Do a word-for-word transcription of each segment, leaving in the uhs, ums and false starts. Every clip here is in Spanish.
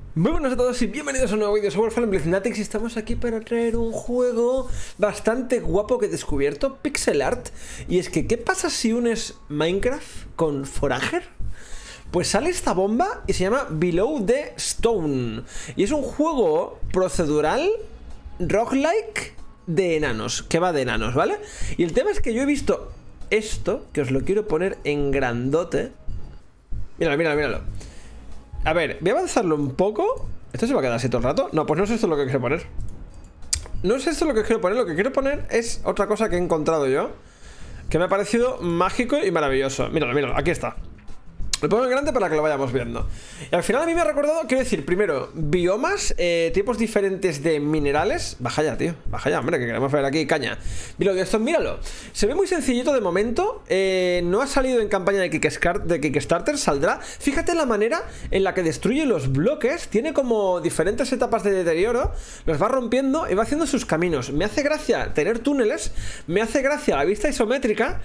Muy buenas a todos y bienvenidos a un nuevo vídeo. Soy Fire Emblem Fanatics y estamos aquí para traer un juego bastante guapo que he descubierto, pixel art. Y es que, ¿qué pasa si unes Minecraft con Forager? Pues sale esta bomba y se llama Below the Stone. Y es un juego procedural roguelike de enanos, que va de enanos, ¿vale? Y el tema es que yo he visto esto, que os lo quiero poner en grandote. Míralo, míralo, míralo. A ver, voy a avanzarlo un poco. ¿Esto se va a quedar así todo el rato? No, pues no es esto lo que quiero poner. No es esto lo que quiero poner. Lo que quiero poner es otra cosa que he encontrado yo, que me ha parecido mágico y maravilloso. Míralo, míralo, aquí está. Lo pongo en grande para que lo vayamos viendo. Y al final a mí me ha recordado, quiero decir, primero, biomas, eh, tipos diferentes de minerales. Baja ya, tío, baja ya, hombre, que queremos ver aquí caña. Mira, esto, míralo. Se ve muy sencillito de momento. eh, No ha salido en campaña de Kickstarter, de Kickstarter, saldrá. Fíjate la manera en la que destruye los bloques. Tiene como diferentes etapas de deterioro. Los va rompiendo y va haciendo sus caminos. Me hace gracia tener túneles. Me hace gracia la vista isométrica.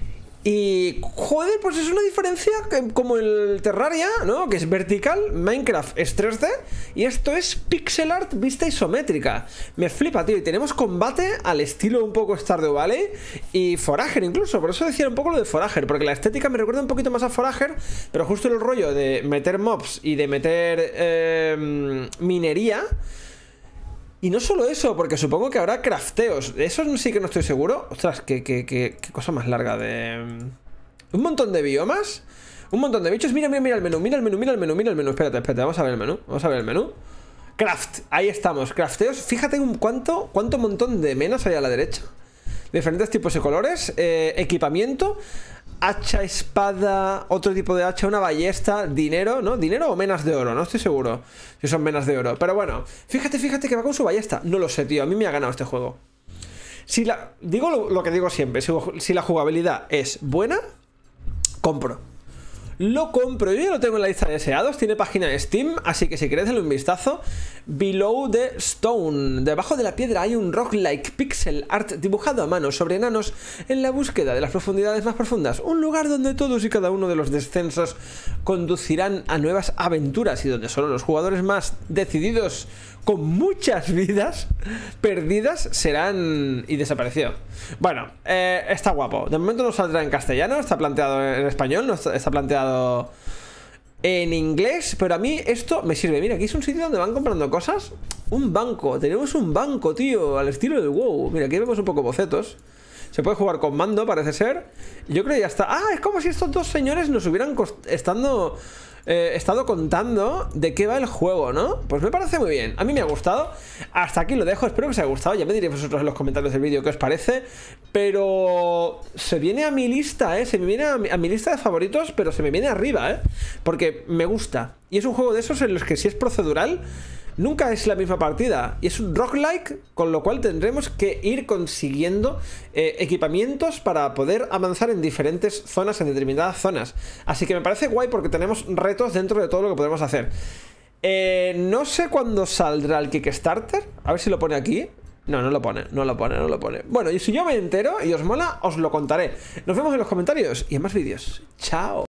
Y, joder, pues es una diferencia que, como el Terraria, ¿no? Que es vertical, Minecraft es tres D y esto es pixel art vista isométrica. Me flipa, tío. Y tenemos combate al estilo un poco Stardew Valley y Forager incluso. Por eso decía un poco lo de Forager, porque la estética me recuerda un poquito más a Forager, pero justo el rollo de meter mobs y de meter eh, minería. Y no solo eso, porque supongo que habrá crafteos. De eso sí que no estoy seguro. Ostras, qué, qué, qué, qué cosa más larga de... Un montón de biomas. Un montón de bichos. Mira, mira, mira el menú, mira el menú, mira el menú, mira el menú. Espérate, espérate, vamos a ver el menú. Vamos a ver el menú. Craft, ahí estamos, crafteos. Fíjate un cuánto, cuánto montón de menas hay a la derecha. Diferentes tipos y colores. eh, Equipamiento. Hacha, espada, otro tipo de hacha, una ballesta, dinero, ¿no? ¿Dinero o menas de oro? No estoy seguro si son menas de oro. Pero bueno, fíjate, fíjate que va con su ballesta. No lo sé, tío, a mí me ha ganado este juego. Si la... Digo lo, lo que digo siempre, si, si la jugabilidad es buena, compro. Lo compro, yo ya lo tengo en la lista de deseados. Tiene página de Steam, así que si queréis darle un vistazo. Below the Stone. Debajo de la piedra hay un roguelike pixel art dibujado a mano sobre enanos en la búsqueda de las profundidades más profundas. Un lugar donde todos y cada uno de los descensos conducirán a nuevas aventuras y donde solo los jugadores más decididos, con muchas vidas perdidas, serán y desaparecidos. Bueno, eh, está guapo. De momento no saldrá en castellano, está planteado en español, no está, está planteado en inglés, pero a mí esto me sirve. Mira, aquí es un sitio donde van comprando cosas. Un banco, tenemos un banco, tío, al estilo del WoW. Mira, aquí vemos un poco bocetos. Se puede jugar con mando, parece ser. Yo creo que ya está. Ah, es como si estos dos señores nos hubieran estando... Eh, estado contando de qué va el juego, ¿no? Pues me parece muy bien, a mí me ha gustado. Hasta aquí lo dejo, espero que os haya gustado. Ya me diréis vosotros en los comentarios del vídeo qué os parece. Pero se viene a mi lista, ¿eh? Se me viene a mi, a mi lista de favoritos, pero se me viene arriba, ¿eh? Porque me gusta. Y es un juego de esos en los que si es procedural nunca es la misma partida. Y es un roguelike, con lo cual tendremos que ir consiguiendo eh, equipamientos para poder avanzar en diferentes zonas, en determinadas zonas. Así que me parece guay porque tenemos retos dentro de todo lo que podemos hacer. Eh, no sé cuándo saldrá el Kickstarter. A ver si lo pone aquí. No, no lo pone, no lo pone, no lo pone. Bueno, y si yo me entero y os mola, os lo contaré. Nos vemos en los comentarios y en más vídeos. Chao.